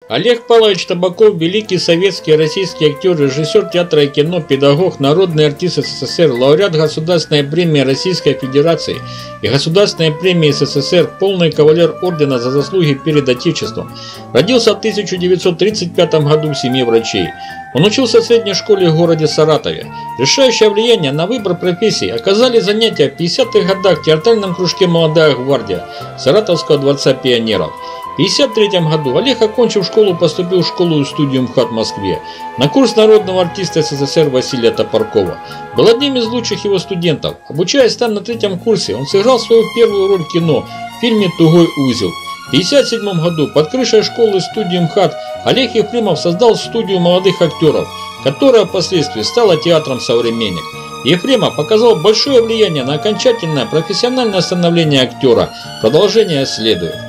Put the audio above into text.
Олег Павлович Табаков – великий советский и российский актер, режиссер театра и кино, педагог, народный артист СССР, лауреат Государственной премии Российской Федерации и Государственной премии СССР, полный кавалер ордена за заслуги перед Отечеством. Родился в 1935 году в семье врачей. Он учился в средней школе в городе Саратове. Решающее влияние на выбор профессии оказали занятия в 50-х годах в театральном кружке «Молодая гвардия» Саратовского дворца пионеров. В 1953 году Олег, окончив школу, поступил в школу и студию МХАТ в Москве на курс народного артиста СССР Василия Топоркова. Был одним из лучших его студентов. Обучаясь там на 3-м курсе, он сыграл свою первую роль в кино в фильме «Тугой узел». В 1957 году под крышей школы студии МХАТ Олег Ефремов создал студию молодых актеров, которая впоследствии стала театром «Современник». Ефремов оказал большое влияние на окончательное профессиональное становление актера. Продолжение следует.